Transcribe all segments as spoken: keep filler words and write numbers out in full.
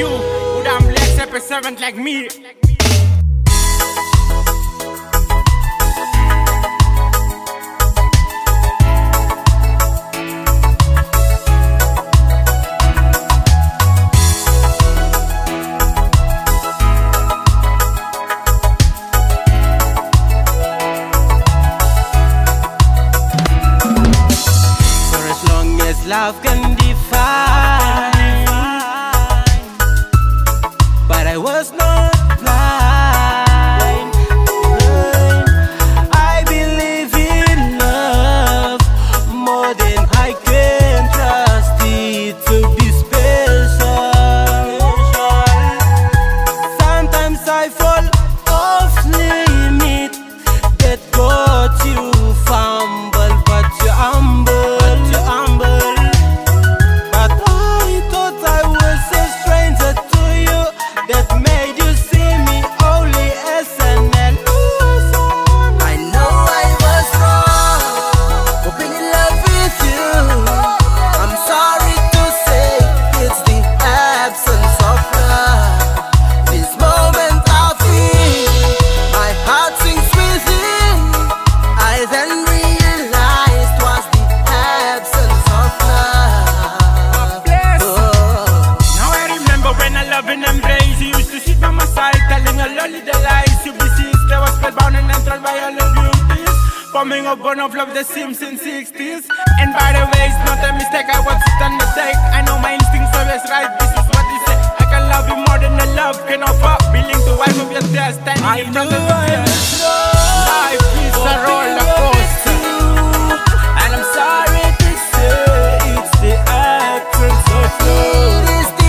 you who damn blessed up a servant like me. Love can define, but I was not blind. I believe in love more than I can trust it to be special. Sometimes I fall off limit, that got you fumble, but you humble. By all the beauties coming up one of love the Sims in sixties. And by the way, it's not a mistake, I was it on the take. I know my instincts always right, this is what they say. I can love you more than the love can offer. Willing to wipe up your tears, standing I in front of the tears. Life is a roller coaster, and I'm sorry to say it's the absence of love.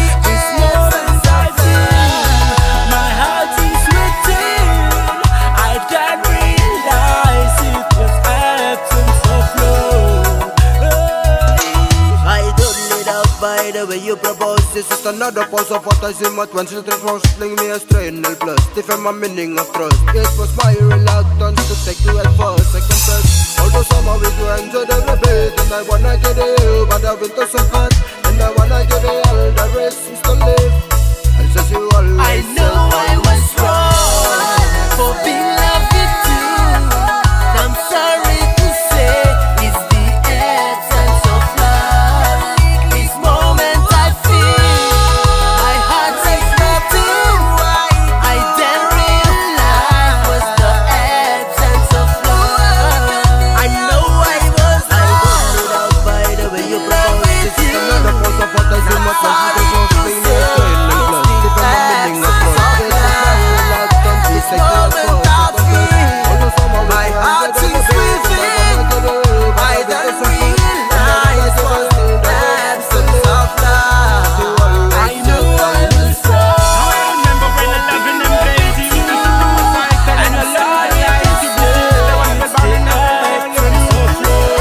By the way you propose, this is another pose of what I see. My twenty was fling me astray in the plus. Different my meaning of trust. It was my reluctance to take you at first. I confess, although somehow we do enjoy every bit, and I wanna get it, but the winter's so hot, and I wanna get it all. The rest is to live. I just you always. I know I was wrong for being loved with you. I'm sorry to say it's the absence of love. This moment I feel my heart is melting. I didn't realize was the absence of love. I know I was wrong by the way you propose. This is another pose of what I see. My twenty was fling me astray in the plus. Different my meaning of trust. It was my reluctance to take you at first. my heart is within. I don't realize was the absence of love. I know I was wrong. Now I remember when I love and embrace you. And I love you, I used to be the one that brought in the absence of love.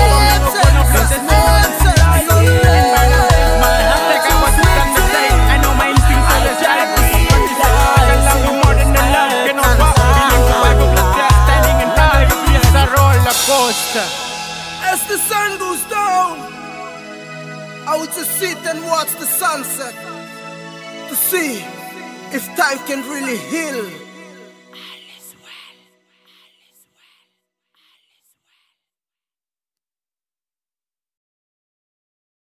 My heart like I was stuck on the day. I know my instincts always right. This is what they say. I can love you more than the love can offer. Feeling to wipe up the tears, standing in front of you. It's a roller coaster. As the sun goes down, I would just sit and watch the sunset to see if time can really heal